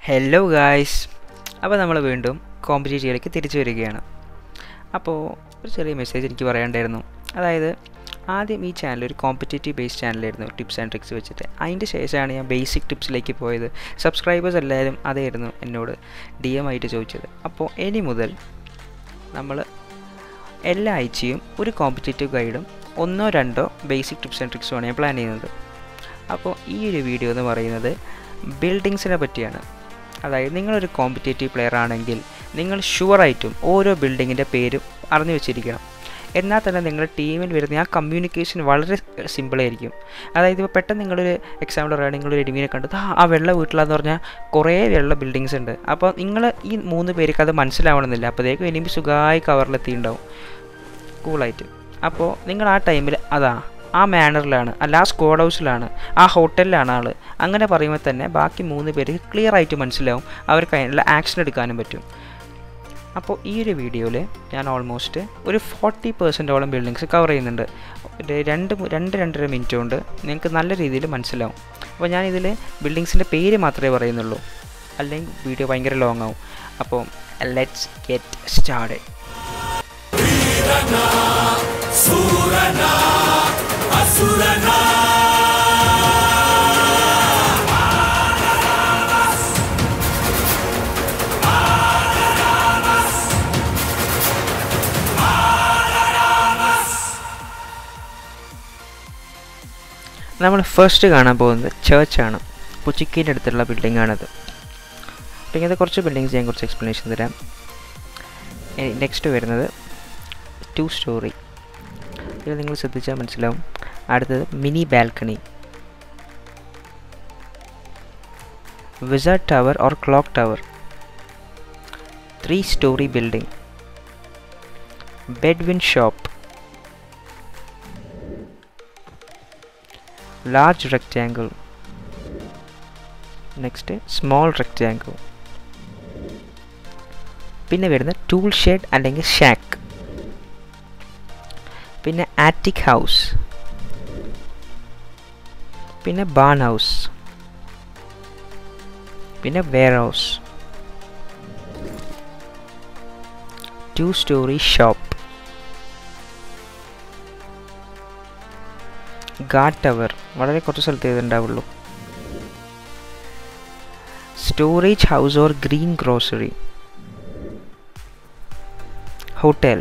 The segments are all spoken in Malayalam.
ഹലോ ഗായ്സ്, അപ്പോൾ നമ്മൾ വീണ്ടും കോമ്പറ്റീറ്റീവിലേക്ക് തിരിച്ചു വരികയാണ്. അപ്പോൾ ഒരു ചെറിയ മെസ്സേജ് എനിക്ക് പറയാനുണ്ടായിരുന്നു. അതായത് ആദ്യം ഈ ചാനൽ ഒരു കോമ്പറ്റേറ്റീവ് ബേസ്ഡ് ചാനലായിരുന്നു, ടിപ്സ് ആൻഡ് ട്രിക്സ് വെച്ചിട്ട്. അതിൻ്റെ ശേഷമാണ് ഞാൻ ബേസിക് ടിപ്സിലേക്ക് പോയത്. സബ്സ്ക്രൈബേഴ്സ് എല്ലാവരും അതായിരുന്നു എന്നോട് DM ആയിട്ട് ചോദിച്ചത്. അപ്പോൾ ഇനി മുതൽ നമ്മൾ എല്ലാ ആഴ്ചയും ഒരു കോമ്പറ്റേറ്റീവ് ഗൈഡും 1-2 ബേസിക് ടിപ്സ് ആൻഡ് ട്രിക്സുമാണ് ഞാൻ പ്ലാൻ ചെയ്യുന്നത്. അപ്പോൾ ഈ ഒരു വീഡിയോ എന്ന് പറയുന്നത് ബിൽഡിങ്സിനെ പറ്റിയാണ്. അതായത് നിങ്ങളൊരു കോമ്പറ്റേറ്റീവ് പ്ലെയർ ആണെങ്കിൽ നിങ്ങൾ ഷുവറായിട്ടും ഓരോ ബിൽഡിങ്ങിൻ്റെ പേരും അറിഞ്ഞു വെച്ചിരിക്കണം. എന്നാൽ തന്നെ നിങ്ങളുടെ ടീമിൽ വരുന്ന ആ കമ്മ്യൂണിക്കേഷൻ വളരെ സിമ്പിളായിരിക്കും. അതായത് ഇപ്പോൾ പെട്ടെന്ന് നിങ്ങളൊരു എക്സാമ്പിൾ പറയുകയാണ്, നിങ്ങളൊരു എഡിമിനെ കണ്ടത് ആ വെള്ള വീട്ടിലാന്ന് പറഞ്ഞാൽ കുറേ വെള്ള ബിൽഡിങ്സ് ഉണ്ട്. അപ്പോൾ നിങ്ങൾ ഈ 3 പേർക്ക് അത് മനസ്സിലാവണമെന്നില്ല. അപ്പോഴത്തേക്കും എനിമി സുഖമായി കവറിലെത്തിയിട്ടുണ്ടാവും കൂളായിട്ട്. അപ്പോൾ നിങ്ങൾ ആ ടൈമിൽ ആ മാനറിലാണ്, അല്ല ആ സ്ക്വാഡ് ഹൗസിലാണ്, ആ ഹോട്ടലിലാണ് ആൾ, അങ്ങനെ പറയുമ്പോൾ തന്നെ ബാക്കി 3 പേർക്ക് ക്ലിയർ ആയിട്ട് മനസ്സിലാവും. അവർക്ക് അതിനുള്ള ആക്ഷൻ എടുക്കാനും പറ്റും. അപ്പോൾ ഈ ഒരു വീഡിയോയിൽ ഞാൻ ഓൾമോസ്റ്റ് ഒരു 40% ബിൽഡിങ്സ് കവർ ചെയ്യുന്നുണ്ട്. 2-2.5 മിനിറ്റ് കൊണ്ട് നിങ്ങൾക്ക് നല്ല രീതിയിൽ മനസ്സിലാവും. അപ്പോൾ ഞാനിതിൽ ബിൽഡിങ്സിൻ്റെ പേര് മാത്രമേ പറയുന്നുള്ളൂ, അല്ലെങ്കിൽ വീഡിയോ ഭയങ്കര ലോങ് ആവും. അപ്പോൾ ലെറ്റ്സ് ഗെറ്റ് സ്റ്റാർട്ടഡ്. നമ്മൾ ഫസ്റ്റ് കാണാൻ പോകുന്നത് ചേർച്ചാണ്. പുച്ചിക്കീൻ്റെ അടുത്തുള്ള ബിൽഡിംഗ് ആണത്. അപ്പോൾ ഇങ്ങനത്തെ കുറച്ച് ബിൽഡിങ്സ് ഞാൻ കുറച്ച് എക്സ്പ്ലനേഷൻ തരാം. നെക്സ്റ്റ് വരുന്നത് 2 സ്റ്റോറി. ഇത് നിങ്ങൾ ശ്രദ്ധിച്ചാൽ മനസ്സിലാവും. അടുത്തത് mini balcony, wizard tower or clock tower, 3 story building, Bedouin shop, large rectangle, next small rectangle, പിന്നെ വരുന്ന ടൂൾ ഷെഡ് അല്ലെങ്കിൽ ഷാക്ക്, പിന്നെ ആറ്റിക് ഹൗസ്, പിന്നെ ബാൺ ഹൗസ്, പിന്നെ warehouse, 2 story shop, guard tower, വളരെ കുറച്ച് സ്ഥലത്ത് ഇതുണ്ടാവുള്ളൂ, storage house or green grocery, hotel,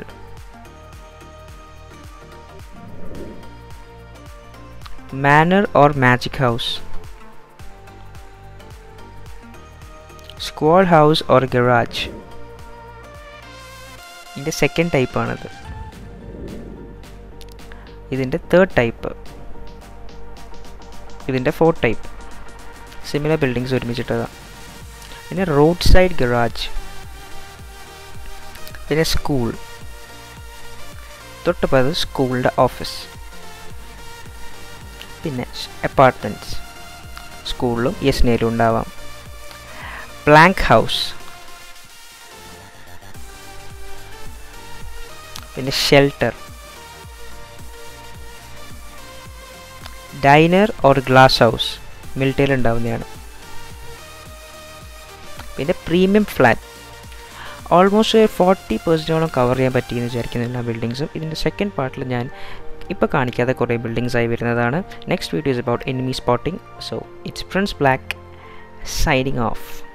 manor or magic house, squad house or garage. ഇതിൻ്റെ സെക്കൻഡ് ടൈപ്പാണിത്. ഇതിൻ്റെ തേർഡ് ടൈപ്പ്, ഇതിൻ്റെ ഫോർത്ത് ടൈപ്പ്. Similar buildings ഒരുമിച്ചിട്ടതാണ്. പിന്നെ റോഡ് സൈഡ് ഗറാജ്, പിന്നെ സ്കൂൾ, തൊട്ടപ്പത് സ്കൂളിൻ്റെ ഓഫീസ്, പിന്നെ അപ്പാർട്ട്മെൻറ്റ്സ്, സ്കൂളിലും യെസ്നയിലും ഉണ്ടാവാം, പ്ലാങ്ക് ഹൗസ്, പിന്നെ shelter, diner or glass house, മിലിറ്ററിയിൽ ഉണ്ടാവുന്നതാണ്, പിന്നെ പ്രീമിയം ഫ്ലാറ്റ്. ഓൾമോസ്റ്റ് 40% കവർ ചെയ്യാൻ പറ്റിയെന്ന് വിചാരിക്കുന്ന എല്ലാ ബിൽഡിങ്സും ഇതിൻ്റെ സെക്കൻഡ് പാർട്ടിൽ ഞാൻ ഇപ്പോൾ കാണിക്കാതെ കുറേ ബിൽഡിങ്സ് ആയി വരുന്നതാണ്. Next video is about enemy spotting. So it's Prince Black signing of.